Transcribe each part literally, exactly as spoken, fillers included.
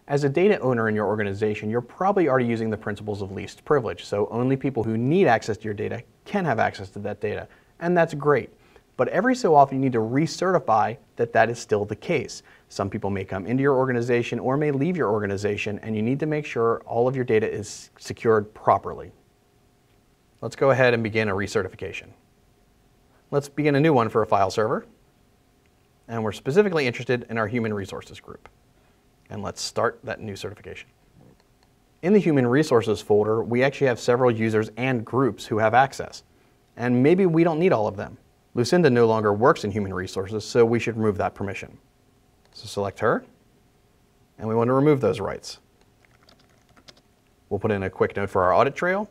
As a data owner in your organization, you're probably already using the principles of least privilege, so only people who need access to your data can have access to that data, and that's great. But every so often you need to recertify that that is still the case. Some people may come into your organization or may leave your organization, and you need to make sure all of your data is secured properly. Let's go ahead and begin a recertification. Let's begin a new one for a file server, and we're specifically interested in our human resources group. And let's start that new certification. In the human resources folder, we actually have several users and groups who have access, and maybe we don't need all of them. Lucinda no longer works in human resources, so we should remove that permission. So select her, and we want to remove those rights. We'll put in a quick note for our audit trail,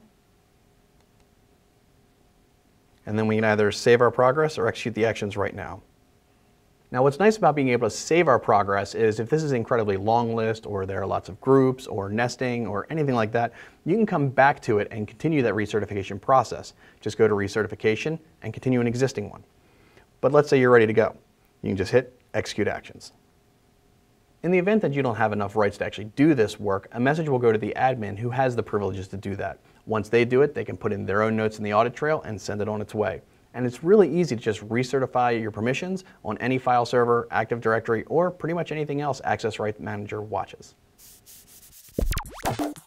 and then we can either save our progress or execute the actions right now. Now, what's nice about being able to save our progress is if this is an incredibly long list, or there are lots of groups or nesting or anything like that, you can come back to it and continue that recertification process. Just go to recertification and continue an existing one. But let's say you're ready to go. You can just hit execute actions. In the event that you don't have enough rights to actually do this work, a message will go to the admin who has the privileges to do that. Once they do it, they can put in their own notes in the audit trail and send it on its way. And it's really easy to just recertify your permissions on any file server, Active Directory, or pretty much anything else Access Rights Manager watches.